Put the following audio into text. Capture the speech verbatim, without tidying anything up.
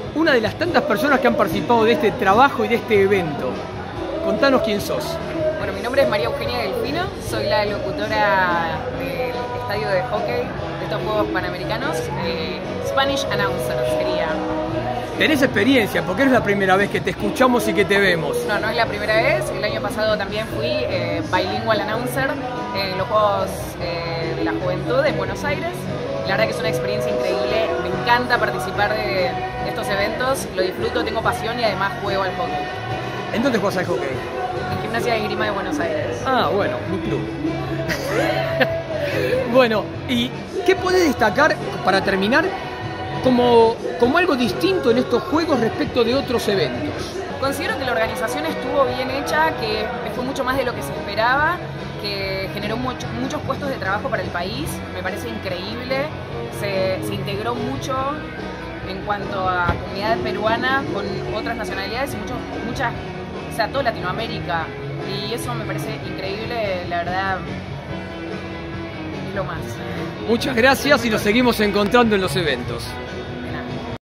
una de las tantas personas que han participado de este trabajo y de este evento. Contanos quién sos. Bueno, mi nombre es María Eugenia Delfino, soy la locutora del estadio de hockey de estos Juegos Panamericanos, eh, Spanish Announcer sería. Tenés experiencia, porque es la primera vez que te escuchamos y que te vemos. No, no es la primera vez, el año pasado también fui eh, bilingual announcer en los Juegos eh, de la Juventud en Buenos Aires. La verdad que es una experiencia increíble, me encanta participar de, de estos eventos, lo disfruto, tengo pasión y además juego al hockey. ¿En dónde jugás al hockey? En Gimnasia de Esgrima de Buenos Aires. Ah, bueno, mi club. Bueno, ¿y qué podés destacar, para terminar, como, como algo distinto en estos juegos respecto de otros eventos? Considero que la organización estuvo bien hecha, que fue mucho más de lo que se esperaba, que generó mucho, muchos puestos de trabajo para el país, me parece increíble, se, se integró mucho en cuanto a comunidad peruana con otras nacionalidades y mucho, muchas, o sea, toda Latinoamérica, y eso me parece increíble, la verdad, es lo más. Muchas gracias y nos seguimos encontrando en los eventos.